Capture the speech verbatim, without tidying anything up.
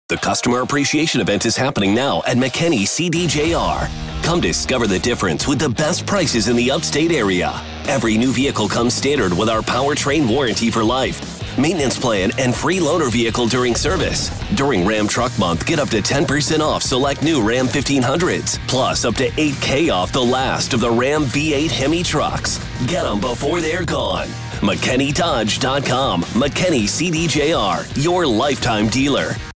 The Customer Appreciation Event is happening now at McKinney C D J R. Come discover the difference with the best prices in the upstate area. Every new vehicle comes standard with our powertrain warranty for life, maintenance plan, and free loaner vehicle during service. During Ram Truck Month, get up to ten percent off select new Ram fifteen hundreds, plus up to eight K off the last of the Ram V eight Hemi trucks. Get them before they're gone. McKinney Dodge dot com. McKinney C D J R, your lifetime dealer.